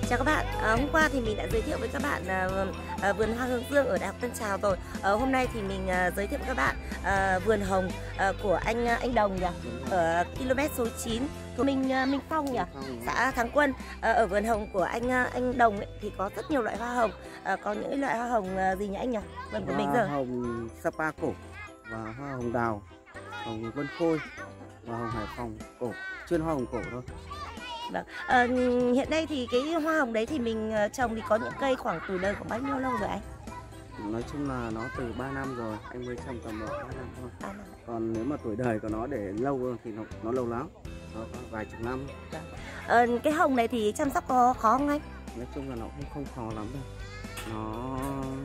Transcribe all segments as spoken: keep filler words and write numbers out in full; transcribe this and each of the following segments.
Chào các bạn, à, hôm qua thì mình đã giới thiệu với các bạn à, à, vườn hoa hướng dương ở Đại học Tân Trào rồi. à, Hôm nay thì mình à, giới thiệu với các bạn à, vườn hồng à, của anh anh Đồng nhỉ, ở km số chín thuộc Minh Minh Phong nhỉ, xã Thắng Quân. à, Ở vườn hồng của anh anh Đồng ấy, thì có rất nhiều loại hoa hồng. à, Có những loại hoa hồng gì nhỉ anh nhỉ? Vườn của mình giờ hoa hồng Sapa cổ và hoa hồng đào, hồng Vân Khôi và hồng Hải Phòng cổ, chuyên hoa hồng cổ thôi. Vâng. À, hiện nay thì cái hoa hồng đấy thì mình trồng thì có những cây khoảng tuổi đời khoảng bao nhiêu lâu rồi anh? Nói chung là nó từ ba năm rồi, anh mới trồng tầm ba năm thôi. À, còn nếu mà tuổi đời của nó để lâu thì nó, nó lâu lắm, nó có vài chục năm. À, cái hồng này thì chăm sóc có khó không anh? Nói chung là nó cũng không khó lắm đâu, nó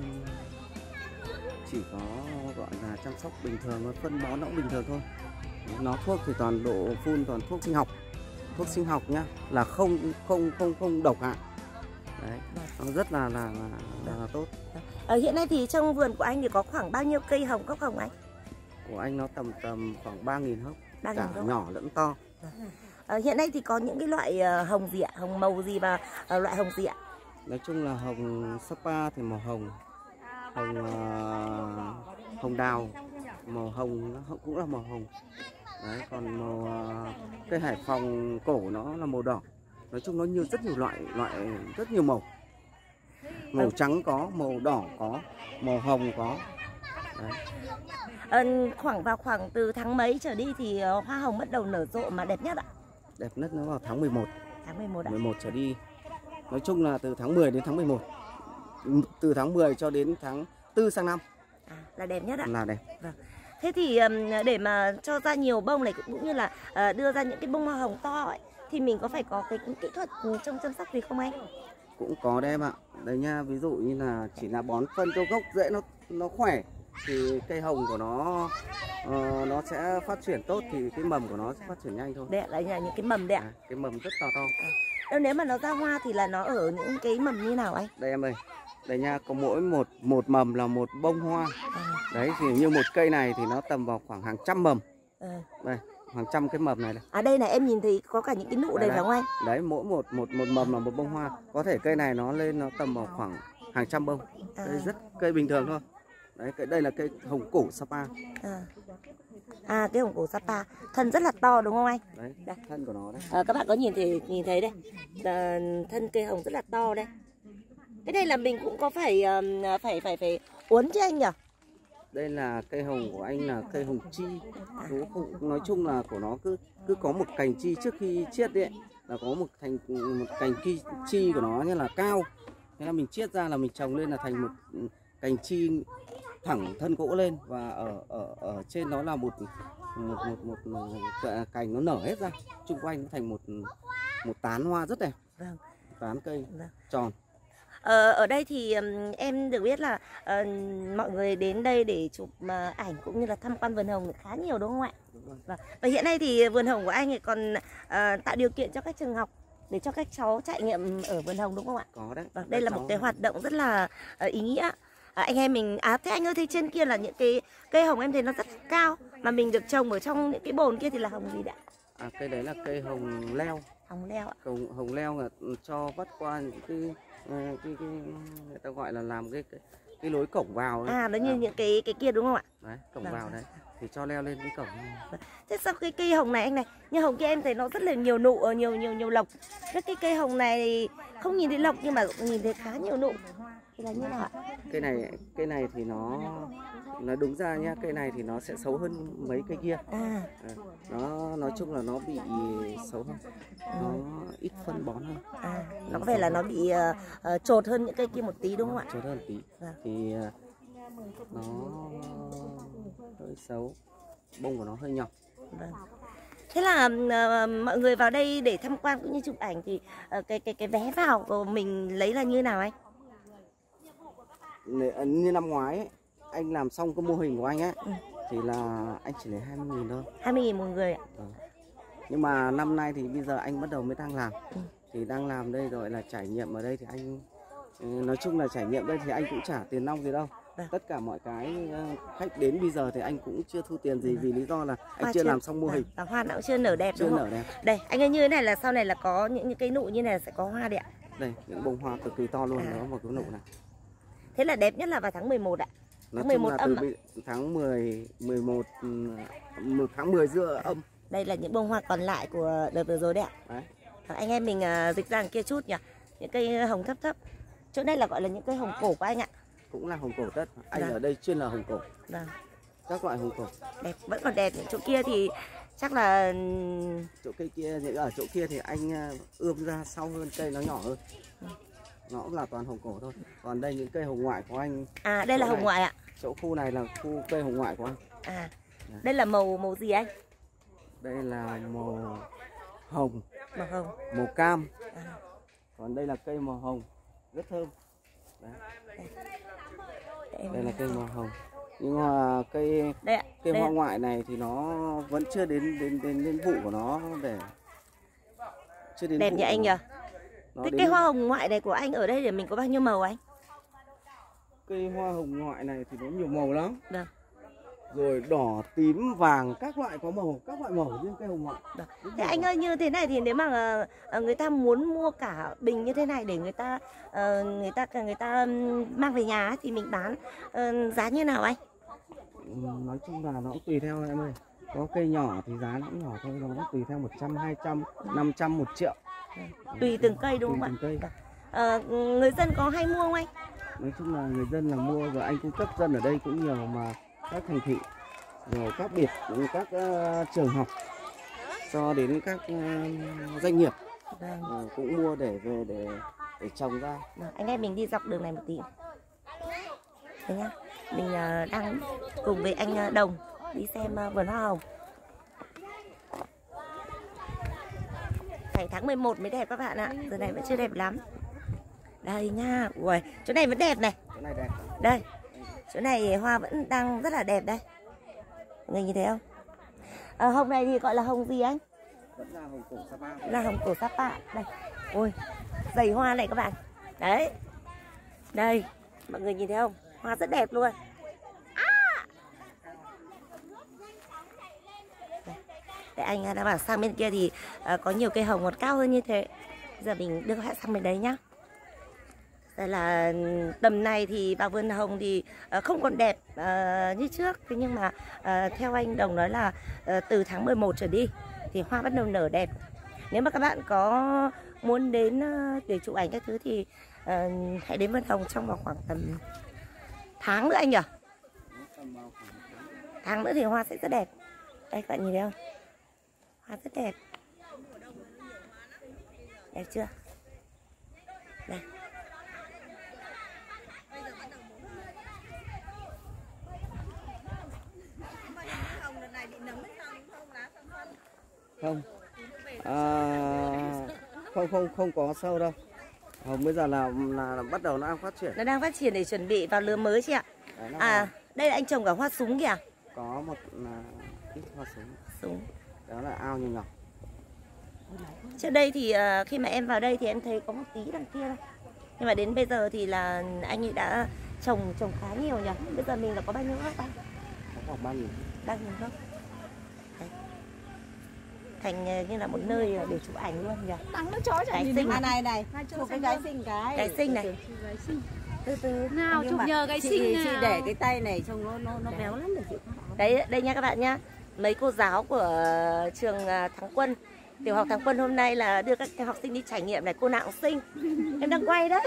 chỉ có gọi là chăm sóc bình thường, phân bón nó cũng bình thường thôi. Nó thuốc thì toàn độ phun toàn thuốc sinh học, thuốc sinh học nhá, là không không không không độc hại. Đấy, nó rất là là, là, là tốt. À, hiện nay thì trong vườn của anh thì có khoảng bao nhiêu cây hồng cốc hồng anh? Của anh nó tầm tầm khoảng ba nghìn hốc, ba nghìn cả hốc. nhỏ lẫn to. À, hiện nay thì có những cái loại hồng gì ạ? Hồng màu gì và uh, loại hồng gì ạ? Nói chung là hồng Sapa thì màu hồng, hồng uh, hồng đào màu hồng, nó cũng là màu hồng. Đấy, còn màu uh, cây Hải Phòng cổ nó là màu đỏ. Nói chung nó nhiều rất nhiều loại loại rất nhiều màu. Màu trắng có, màu đỏ có, màu hồng có. Đấy. À, khoảng vào khoảng từ tháng mấy trở đi thì uh, hoa hồng bắt đầu nở rộ mà đẹp nhất ạ? Đẹp nhất nó vào tháng mười một. Tháng mười một ạ. mười một trở đi. Nói chung là từ tháng mười đến tháng mười một. Từ tháng mười cho đến tháng tư sang năm. À, là đẹp nhất ạ. Là đẹp. Vâng. Thế thì um, để mà cho ra nhiều bông này cũng như là uh, đưa ra những cái bông hoa hồng to ấy, thì mình có phải có cái kỹ thuật trong chăm sóc gì không anh? Cũng có đấy em ạ. Đây nha, ví dụ như là chỉ là bón phân cho gốc rễ nó nó khỏe thì cây hồng của nó uh, nó sẽ phát triển tốt, thì cái mầm của nó sẽ phát triển nhanh thôi. Đấy là những cái mầm đấy ạ. À, cái mầm rất to to. À. Nếu mà nó ra hoa thì là nó ở những cái mầm như nào anh? Đây em ơi. Đây nha, có mỗi một một mầm là một bông hoa. À. Đấy thì như một cây này thì nó tầm vào khoảng hàng trăm mầm. À. Đây, hàng trăm cái mầm này này. À đây này em nhìn thấy có cả những cái nụ đây phải không anh? Đấy, mỗi một một một mầm là một bông hoa. Có thể cây này nó lên nó tầm vào khoảng hàng trăm bông. À. Đây rất cây bình thường thôi. Đấy, cái đây là cây hồng cổ Sapa. À. À, cái hồng cổ Sapa, thân rất là to đúng không anh? Đấy, đây. Thân của nó đấy. À, các bạn có nhìn thấy nhìn thấy đây, à, thân cây hồng rất là to đây. Cái này là mình cũng có phải phải phải phải uốn chứ anh nhỉ? Đây là cây hồng của anh là cây hồng chi. Không, nói chung là của nó cứ cứ có một cành chi trước khi chiết đấy, là có một thành một cành chi, chi của nó như là cao. Thế là mình chiết ra là mình trồng lên là thành một cành chi thẳng thân gỗ lên, và ở ở ở trên nó là một một một, một, một cành nó nở hết ra, chung quanh nó thành một một tán hoa rất đẹp. Vâng. Tán cây Vâng. Tròn. Ờ, ở đây thì um, em được biết là uh, mọi người đến đây để chụp uh, ảnh cũng như là tham quan vườn hồng khá nhiều đúng không ạ? Đúng rồi. Và, và hiện nay thì vườn hồng của anh còn uh, tạo điều kiện cho các trường học để cho các cháu trải nghiệm ở vườn hồng đúng không ạ? Có đấy. Vâng, đây là một cái hoạt động rất là uh, ý nghĩa. À, anh em mình, à thế anh ơi, thấy trên kia là những cái cây hồng em thấy nó rất cao mà mình được trồng ở trong những cái bồn kia thì là hồng gì đấy? À, cây đấy là cây hồng leo. Hồng leo ạ. Hồng, hồng leo là cho vắt qua những cái, cái, cái, cái người ta gọi là làm cái cái, cái lối cổng vào ấy. À, nó như à. những cái cái kia đúng không ạ? Đấy, cổng Vâng. vào đấy thì cho leo lên cái cổng. Thế sao cái cây hồng này anh này, như hồng kia em thấy nó rất là nhiều nụ, nhiều nhiều nhiều lộc. Cái cái cây hồng này không nhìn thấy lộc nhưng mà nhìn thấy khá nhiều nụ. Thì là như nào ạ? Cây này cây này thì nó nó đúng ra nhá, cây này thì nó sẽ xấu hơn mấy cây kia. À. À, nó nói chung là nó bị xấu hơn, nó ít phân bón hơn. À, nó có vẻ là nó bị uh, uh, trột hơn những cây kia một tí đúng không ạ? Trột hơn tí. Vâng. Thì uh, nó hơi xấu, bông của nó hơi nhỏ. Vâng. Thế là uh, mọi người vào đây để tham quan cũng như chụp ảnh thì uh, cái cái cái vé vào của mình lấy là như nào anh? Như năm ngoái ấy, anh làm xong cái mô hình của anh ấy, ừ. thì là anh chỉ lấy hai mươi nghìn thôi. hai mươi nghìn một người ạ. Ừ. Nhưng mà năm nay thì bây giờ anh bắt đầu mới đang làm. Ừ. Thì đang làm đây rồi là trải nghiệm ở đây thì anh, nói chung là trải nghiệm đây thì anh cũng trả tiền nong gì đâu. Vâng. Tất cả mọi cái khách đến bây giờ thì anh cũng chưa thu tiền gì, vì lý do là anh chưa, chưa làm xong mô hình. Và hoa nó cũng chưa nở đẹp chưa đúng nở không? đẹp. Đây, anh ơi, như thế này là sau này là có những những cây nụ như này là sẽ có hoa đẹp ạ. Đây, những bông hoa cực kỳ to luôn, À. nó vào cái nụ này. Thế là đẹp nhất là vào tháng mười một ạ. Nói Tháng mười chung một là âm từ ạ. bị- tháng mười, mười một, ừ, tháng mười giữa âm. Đây là những bông hoa còn lại của đợt vừa rồi đấy ạ. Đấy. Ờ, anh em mình à, dịch ra kia chút nhỉ. Những cây hồng thấp thấp. Chỗ đây là gọi là những cây hồng cổ của anh ạ. Cũng là hồng cổ tất. Anh Vâng. ở đây chuyên là hồng cổ. Vâng, Các loại hồng cổ. đẹp, vẫn còn đẹp. Những chỗ kia thì chắc là Chỗ cây kia, những ở chỗ kia thì anh à, ươm ra sau hơn, cây nó nhỏ hơn. Nó cũng là toàn hồng cổ thôi. Còn đây những cây hồng ngoại của anh. à đây là chỗ hồng này- ngoại ạ. Chỗ khu này là khu cây hồng ngoại của anh. À, đây là màu màu gì anh? Đây là màu hồng, Màu hồng. màu cam. À, Còn đây là cây màu hồng, rất thơm. Đấy. để em- Đây là cây màu hồng. Nhưng mà cây đây ạ. cây Đây hoa ạ. ngoại này thì nó vẫn chưa đến đến đến đến vụ của nó để chưa đến Đẹp vụ nhỉ của anh nhỉ? nó. Nó Thế đến cây hoa hồng ngoại này của anh ở đây thì mình có bao nhiêu màu anh? cây hoa hồng ngoại này thì nó nhiều màu lắm. Vâng. Rồi đỏ, tím, vàng, các loại có màu, các loại màu riêng cây hồng ngoại. Vâng. Rất Thế nhiều anh màu. ơi, như thế này thì nếu mà ờ, ờ, người ta muốn mua cả bình như thế này để người ta ờ, người ta người ta ừm, mang về nhà ấy, thì mình bán ờ, giá như nào anh? Ừ, nói chung là nó cũng tùy theo em ơi. Có cây nhỏ thì giá nó cũng nhỏ thôi, nó cũng tùy theo một trăm, hai trăm, năm trăm, một triệu. Tùy từng cây đúng Tùy không ạ? từng cây. Ờ, người dân có hay mua không anh? Nói chung là người dân là mua, và anh cung cấp dân ở đây cũng nhiều, mà các thành thị, rồi các biệt, các uh, trường học, cho đến các uh, doanh nghiệp Vâng. uh, cũng mua để về để để trồng ra. Vâng, anh em mình đi dọc đường này một tí. Thế nhá. Mình ờ, đang cùng với anh ờ, Đồng đi xem ờ, vườn hoa hồng. Phải tháng mười một mới đẹp các bạn ạ. Giờ này vẫn chưa đẹp lắm. Đây nha. Ui, chỗ này vẫn đẹp này. Cái này đẹp. Đây. Chỗ này hoa vẫn đang rất là đẹp đây. Mọi người nhìn thấy không? À, hồng này thì gọi là hồng gì anh? Vẫn là hồng cổ Sapa. Là hồng cổ Sapa. Đây. Ôi, dày hoa này các bạn. Đấy. Đây, mọi người nhìn thấy không? Hoa rất đẹp luôn. À! Đây. Để anh đã bảo sang bên kia thì à, có nhiều cây hồng còn cao hơn như thế. Giờ mình đưa các bạn sang bên đấy nhá. Đây là tầm này thì vào vườn hồng thì uh, không còn đẹp uh, như trước. Thế nhưng mà uh, theo anh Đồng nói là uh, từ tháng mười một trở đi thì hoa bắt đầu nở đẹp. Nếu mà các bạn có muốn đến uh, để chụp ảnh các thứ thì uh, hãy đến vườn hồng trong vòng khoảng tầm tháng nữa anh nhỉ? Tháng nữa thì hoa sẽ rất đẹp. Đây các bạn nhìn thấy không? Hoa rất đẹp. Đẹp chưa? Đây. Không. À, không không không có sâu đâu. Hồng bây giờ là, là là bắt đầu nó đang phát triển. Nó đang phát triển để chuẩn bị vào lứa mới chị ạ. Đấy, nó À, là đây là anh trồng cả hoa súng kìa. có một là ít hoa súng. Súng. Đó là ao nhỏ nhỏ. Trước đây thì uh, khi mà em vào đây thì em thấy có một tí đằng kia thôi. Nhưng mà đến bây giờ thì là anh ấy đã trồng trồng khá nhiều nhỉ. Bây giờ mình là có bao nhiêu gốc anh? Có khoảng ba nghìn. Đang nhiều gốc. Đấy. Thành uh, như là một nơi để chụp ảnh luôn nhỉ. Tăng nó chó Cái nhìn xinh à, này. này này, chụp cái gái xinh cái. Cái xinh này. Gái xinh. Từ từ. Nào Nhưng chụp mà nhờ cái chị, xinh chị nào. để cái tay này trông nó nó nó béo lắm để chị. Đấy, đây nha các bạn nhá. Mấy cô giáo của trường uh, Thắng Quân, tiểu học Thắng Quân hôm nay là đưa các học sinh đi trải nghiệm này. Cô nào cũng xinh. Em đang quay đấy.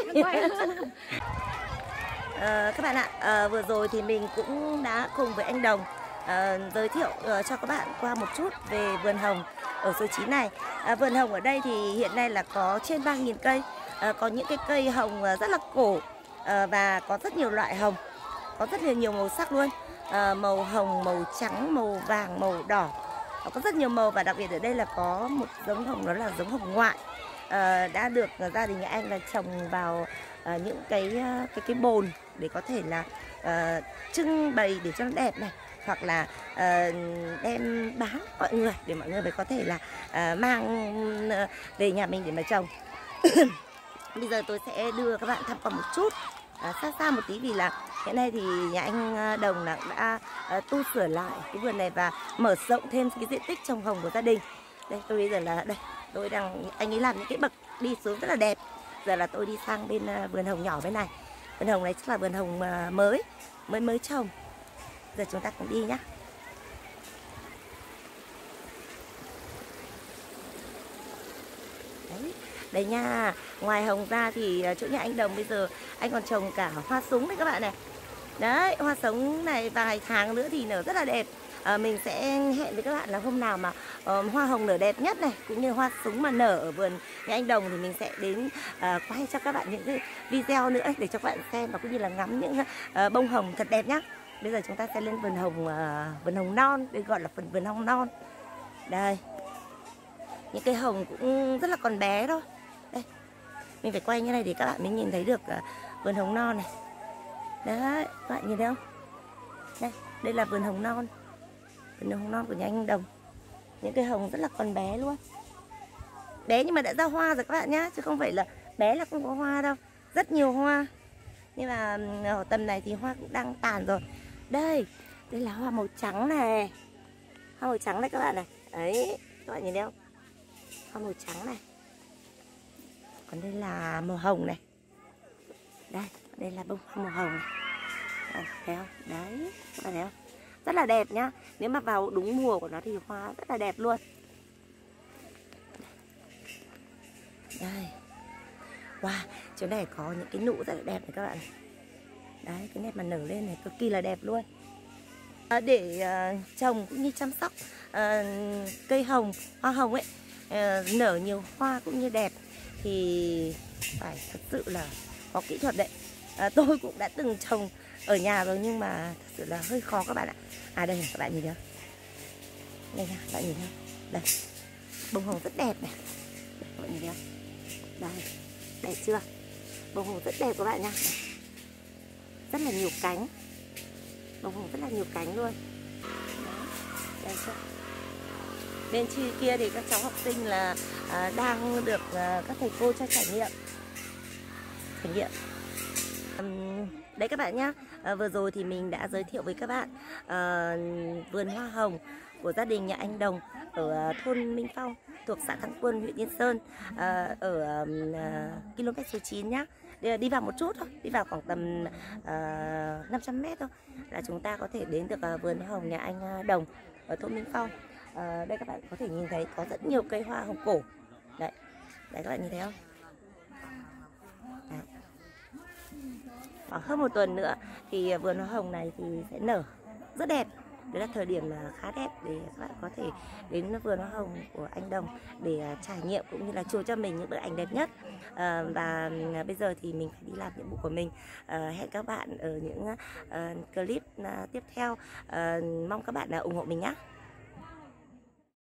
À, các bạn ạ, à, vừa rồi thì mình cũng đã cùng với anh Đồng à, giới thiệu à, cho các bạn qua một chút về vườn hồng ở số chín này. À, vườn hồng ở đây thì hiện nay là có trên ba nghìn cây, à, có những cái cây hồng rất là cổ à, và có rất nhiều loại hồng, có rất là nhiều màu sắc luôn, à, màu hồng, màu trắng, màu vàng, màu đỏ, có rất nhiều màu. Và đặc biệt ở đây là có một giống hồng, đó là giống hồng ngoại, à, đã được gia đình nhà anh là trồng vào à, những cái cái cái bồn để có thể là uh, trưng bày để cho nó đẹp này, hoặc là uh, đem bán mọi người để mọi người mới có thể là uh, mang uh, về nhà mình để mà trồng. Bây giờ tôi sẽ đưa các bạn tham quan một chút uh, xa xa một tí, vì là hiện nay thì nhà anh Đồng là đã uh, tu sửa lại cái vườn này và mở rộng thêm cái diện tích trồng hồng của gia đình. Đây tôi bây giờ là đây tôi đang anh ấy làm những cái bậc đi xuống rất là đẹp. Giờ là tôi đi sang bên uh, vườn hồng nhỏ bên này. Vườn hồng này chắc là vườn hồng uh, mới mới mới trồng. Giờ chúng ta cùng đi nhá. Đấy, đây nha. Ngoài hồng ra thì chỗ nhà anh Đồng bây giờ anh còn trồng cả hoa súng đấy các bạn này. Đấy, hoa súng này vài tháng nữa thì nở rất là đẹp. À, mình sẽ hẹn với các bạn là hôm nào mà uh, hoa hồng nở đẹp nhất này, cũng như hoa súng mà nở ở vườn nhà anh Đồng thì mình sẽ đến uh, quay cho các bạn những cái video nữa để cho các bạn xem và cũng như là ngắm những uh, bông hồng thật đẹp nhá. Bây giờ chúng ta sẽ lên vườn hồng uh, vườn hồng non, đây gọi là phần vườn hồng non. Đây, những cây hồng cũng rất là còn bé thôi. Đây, mình phải quay như này để các bạn mới nhìn thấy được uh, vườn hồng non này. Đấy, các bạn nhìn thấy không? Đây, đây là vườn hồng non. Vườn hồng non của nhà anh Đồng. Những cây hồng rất là còn bé luôn. Bé nhưng mà đã ra hoa rồi các bạn nhá, chứ không phải là bé là không có hoa đâu. Rất nhiều hoa. Nhưng mà ở tầm này thì hoa cũng đang tàn rồi. Đây, đây là hoa màu trắng này. Hoa màu trắng này các bạn này. Đấy, các bạn nhìn thấy không? Hoa màu trắng này. Còn đây là màu hồng này. Đây, đây là bông hoa màu hồng này. Đây, thấy không? Đấy, các bạn thấy không? Rất là đẹp nhá. Nếu mà vào đúng mùa của nó thì hoa rất là đẹp luôn. Đây. Wow, chỗ này có những cái nụ rất là đẹp này các bạn. Đấy, cái nét mà nở lên này cực kỳ là đẹp luôn. À, để uh, trồng cũng như chăm sóc uh, cây hồng, hoa hồng ấy uh, nở nhiều hoa cũng như đẹp thì phải thật sự là có kỹ thuật đấy. À, tôi cũng đã từng trồng ở nhà rồi nhưng mà thật sự là hơi khó các bạn ạ. À đây các bạn nhìn thấy không? Đây nha, các bạn nhìn thấy không? Đây, bông hồng rất đẹp này. Đây, các bạn nhìn thấy không? Đây, đẹp chưa? Bông hồng rất đẹp các bạn nha. Rất là nhiều cánh. Bông hồng rất là nhiều cánh luôn. Đấy, đây chưa? Bên kia thì các cháu học sinh là à, đang được à, các thầy cô cho trải nghiệm. Trải nghiệm. Um, đấy các bạn nhá, à, vừa rồi thì mình đã giới thiệu với các bạn à, vườn hoa hồng của gia đình nhà anh Đồng ở thôn Minh Phong thuộc xã Thắng Quân, huyện Yên Sơn, à, ở à, km số chín nhá. Đi vào một chút thôi, đi vào khoảng tầm à, năm trăm mét thôi là chúng ta có thể đến được à, vườn hoa hồng nhà anh Đồng ở thôn Minh Phong. À, đây các bạn có thể nhìn thấy có rất nhiều cây hoa hồng cổ. Đấy, đấy các bạn nhìn thấy không? Đấy. Khoảng hơn một tuần nữa thì vườn hoa hồng này thì sẽ nở rất đẹp. Đấy là thời điểm khá đẹp để các bạn có thể đến vườn hoa hồng của anh Đồng để trải nghiệm cũng như là chụp cho mình những bức ảnh đẹp nhất. À, và bây giờ thì mình phải đi làm nhiệm vụ của mình. À, hẹn các bạn ở những uh, clip uh, tiếp theo. Uh, mong các bạn uh, ủng hộ mình nhé.